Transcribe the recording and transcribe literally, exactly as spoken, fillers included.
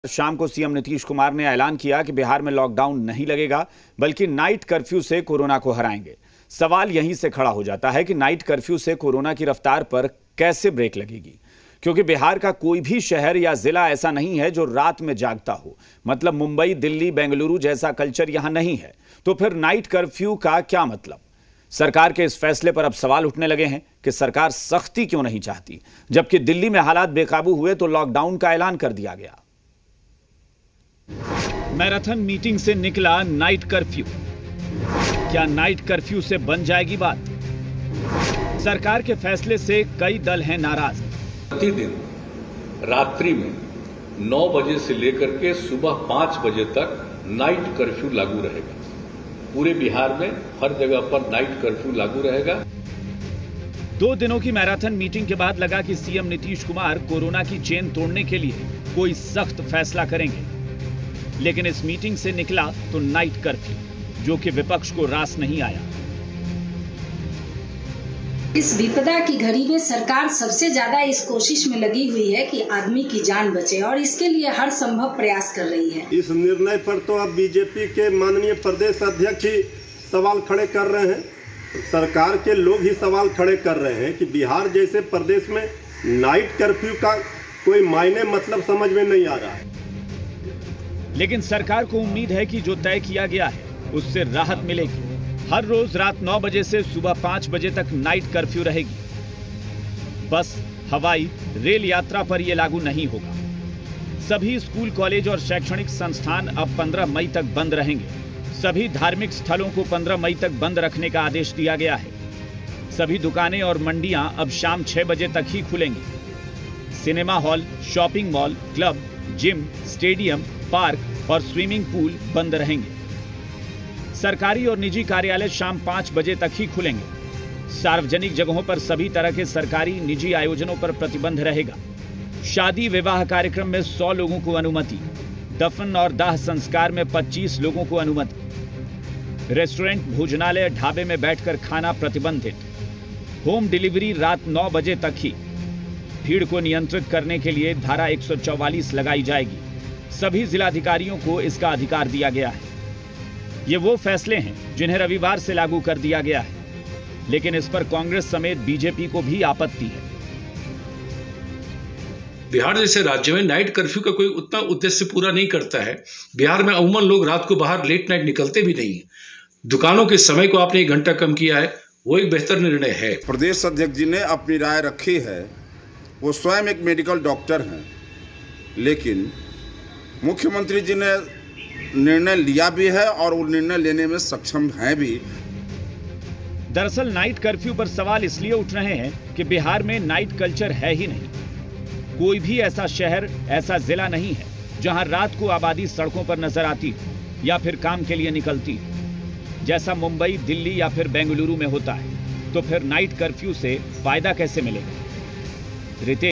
शाम को सीएम नीतीश कुमार ने ऐलान किया कि बिहार में लॉकडाउन नहीं लगेगा, बल्कि नाइट कर्फ्यू से कोरोना को हराएंगे। सवाल यहीं से खड़ा हो जाता है कि नाइट कर्फ्यू से कोरोना की रफ्तार पर कैसे ब्रेक लगेगी, क्योंकि बिहार का कोई भी शहर या जिला ऐसा नहीं है जो रात में जागता हो। मतलब मुंबई, दिल्ली, बेंगलुरु जैसा कल्चर यहां नहीं है, तो फिर नाइट कर्फ्यू का क्या मतलब? सरकार के इस फैसले पर अब सवाल उठने लगे हैं कि सरकार सख्ती क्यों नहीं चाहती, जबकि दिल्ली में हालात बेकाबू हुए तो लॉकडाउन का ऐलान कर दिया गया। मैराथन मीटिंग से निकला नाइट कर्फ्यू। क्या नाइट कर्फ्यू से बन जाएगी बात? सरकार के फैसले से कई दल हैं नाराज। प्रतिदिन रात्रि में नौ बजे से लेकर के सुबह पांच बजे तक नाइट कर्फ्यू लागू रहेगा। पूरे बिहार में हर जगह पर नाइट कर्फ्यू लागू रहेगा। दो दिनों की मैराथन मीटिंग के बाद लगा कि सीएम नीतीश कुमार कोरोना की चेन तोड़ने के लिए कोई सख्त फैसला करेंगे, लेकिन इस मीटिंग से निकला तो नाइट कर्फ्यू, जो कि विपक्ष को रास नहीं आया। इस विपदा की घड़ी में सरकार सबसे ज्यादा इस कोशिश में लगी हुई है कि आदमी की जान बचे, और इसके लिए हर संभव प्रयास कर रही है। इस निर्णय पर तो अब बीजेपी के माननीय प्रदेश अध्यक्ष ही सवाल खड़े कर रहे हैं, सरकार के लोग ही सवाल खड़े कर रहे हैं कि बिहार जैसे प्रदेश में नाइट कर्फ्यू का कोई मायने मतलब समझ में नहीं आ रहा है। लेकिन सरकार को उम्मीद है कि जो तय किया गया है उससे राहत मिलेगी। हर रोज रात नौ बजे से सुबह पांच बजे तक नाइट कर्फ्यू रहेगी। बस, हवाई, रेल यात्रा पर यह लागू नहीं होगा। सभी स्कूल, कॉलेज और शैक्षणिक संस्थान अब पंद्रह मई तक बंद रहेंगे। सभी धार्मिक स्थलों को पंद्रह मई तक बंद रखने का आदेश दिया गया है। सभी दुकानें और मंडियां अब शाम छह बजे तक ही खुलेंगी। Cinema hall, shopping mall, club, gym, stadium, park और स्विमिंग पूल बंद रहेंगे। सरकारी और निजी कार्यालय शाम पांच बजे तक ही खुलेंगे। सार्वजनिक जगहों पर सभी तरह के सरकारी, निजी आयोजनों पर प्रतिबंध रहेगा। शादी विवाह कार्यक्रम में सौ लोगों को अनुमति। दफन और दाह संस्कार में पच्चीस लोगों को अनुमति। रेस्टोरेंट, भोजनालय, ढाबे में बैठकर खाना प्रतिबंधित। होम डिलीवरी रात नौ बजे तक ही। भीड़ को नियंत्रित करने के लिए धारा एक सौ चौवालीस लगाई जाएगी। सभी जिलाधिकारियों को इसका अधिकार दिया गया है। ये वो फैसले हैं जिन्हें रविवार से लागू कर दिया गया है, लेकिन इस पर कांग्रेस समेत बीजेपी को भी आपत्ति है। बिहार जैसे राज्य में नाइट कर्फ्यू का कोई उतना उद्देश्य पूरा नहीं करता है। बिहार में अमूमन लोग रात को बाहर लेट नाइट निकलते भी नहीं है। दुकानों के समय को आपने एक घंटा कम किया है, वो एक बेहतर निर्णय है। प्रदेश अध्यक्ष जी ने अपनी राय रखी है। वो स्वयं एक मेडिकल डॉक्टर हैं, लेकिन मुख्यमंत्री जी ने निर्णय लिया भी है और वो निर्णय लेने में सक्षम हैं भी। दरअसल नाइट कर्फ्यू पर सवाल इसलिए उठ रहे हैं कि बिहार में नाइट कल्चर है ही नहीं। कोई भी ऐसा शहर, ऐसा जिला नहीं है जहां रात को आबादी सड़कों पर नजर आती या फिर काम के लिए निकलती, जैसा मुंबई, दिल्ली या फिर बेंगलुरु में होता है। तो फिर नाइट कर्फ्यू से फायदा कैसे मिलेगा? रितेश